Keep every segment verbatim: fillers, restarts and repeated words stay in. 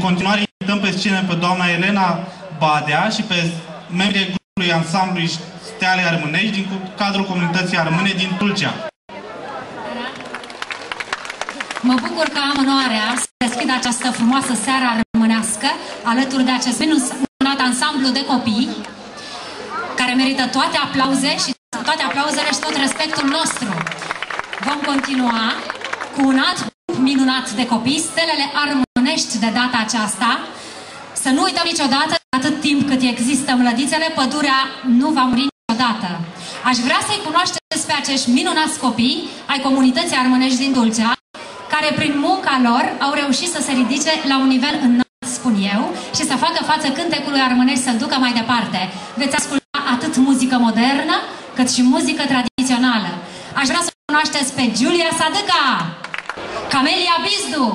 continuare invităm pe scenă pe doamna Elena Badea și pe membrii grupului ansamblului Steale Armânești din cadrul comunității armâne din Tulcea. Mă bucur că am onoarea să deschid această frumoasă seară armânească alături de acest minunat ansamblu de copii care merită toate aplauze și toate aplauzele și tot respectul nostru. Vom continua cu un alt minunat de copii, Stelele Armânești de data aceasta. Să nu uităm niciodată, atât timp cât există mlădițele, pădurea nu va muri niciodată. Aș vrea să-i cunoașteți pe acești minunați copii ai comunității armânești din Tulcea, care prin munca lor au reușit să se ridice la un nivel înalt, spun eu, și să facă față cântecului armânesc să-l ducă mai departe. Veți asculta atât muzică modernă, cât și muzică tradițională. Aș vrea să cunoașteți pe Giulia Sadâca, Camelia Bizdu.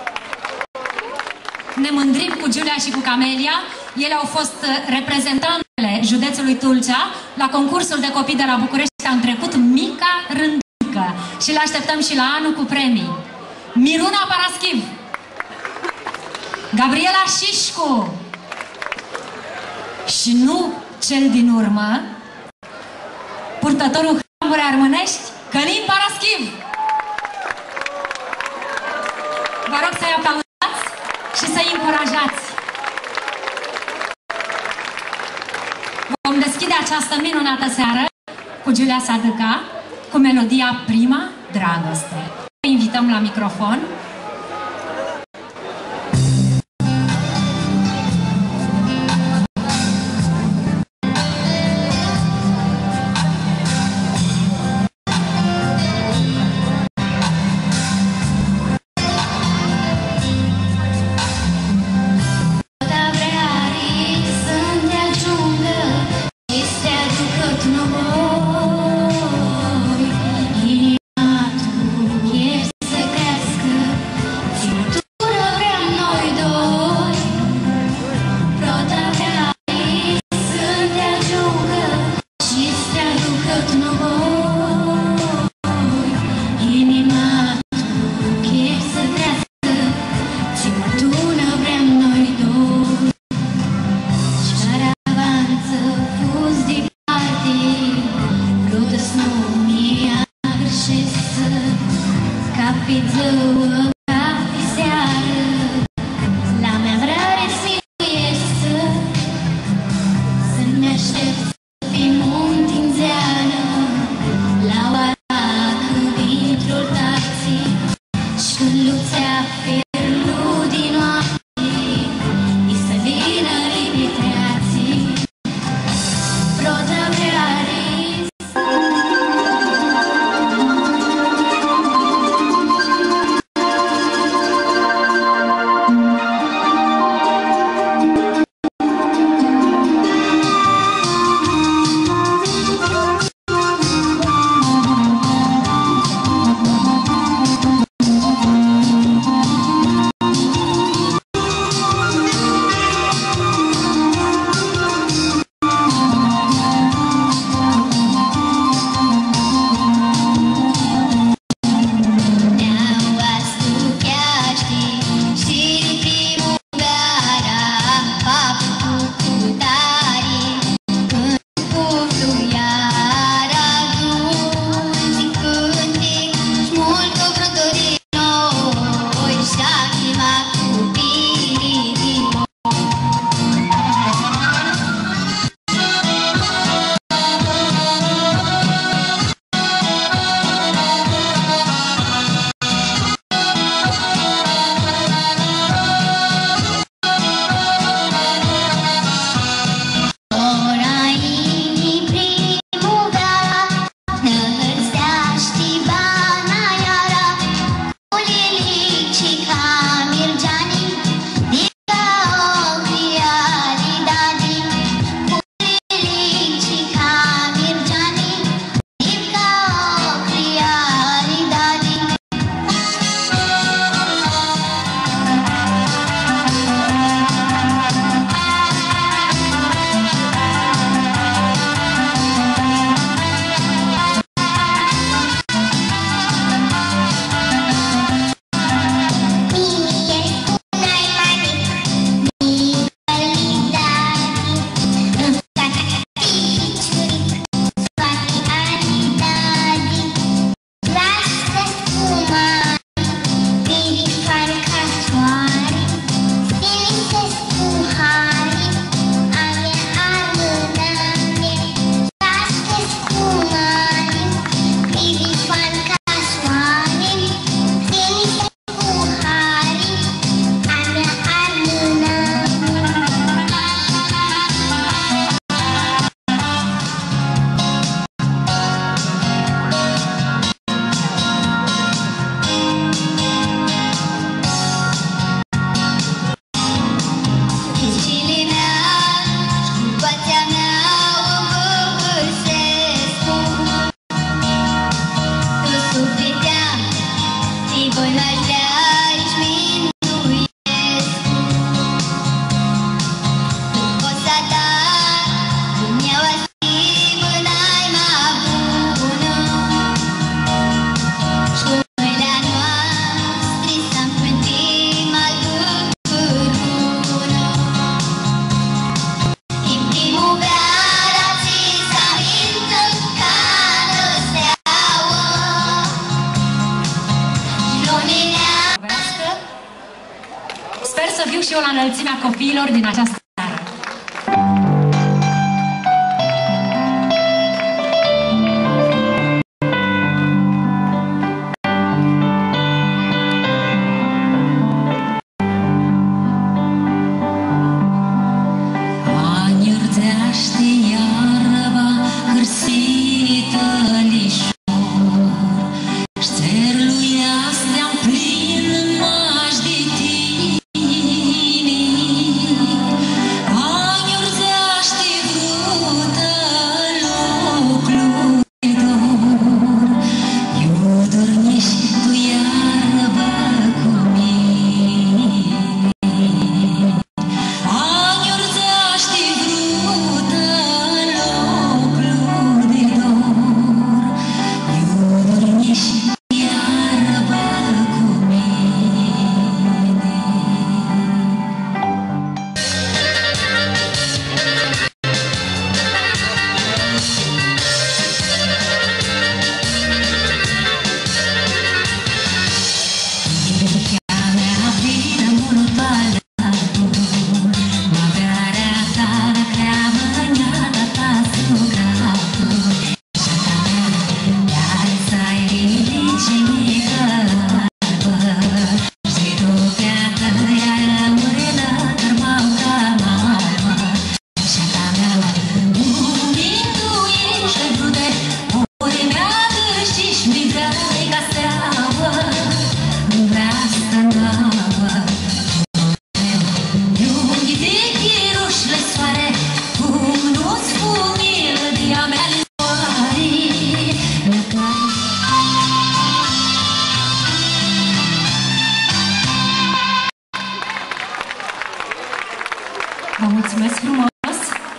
Ne mândrim cu Giulia și cu Camelia. Ele au fost reprezentantele județului Tulcea la concursul de copii de la București anul trecut, Mica Rândică. Și le așteptăm și la anul cu premii. Miruna Paraschiv, Gabriela Șișcu și nu cel din urmă, purtătorul hramuri armânești, Călin Paraschiv. Vă rog să-i aplaudați și să-i încurajați. Vom deschide această minunată seară cu Giulia Sadâca, cu melodia Prima Dragoste. Îi invităm la microfon. Să crească și eu la înălțimea copiilor din această seară. Vă mulțumesc frumos,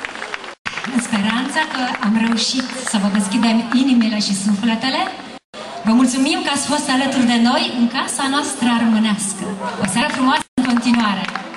în speranța că am reușit să vă deschidem inimile și sufletele. Vă mulțumim că ați fost alături de noi în casa noastră armânească. O seară frumoasă în continuare!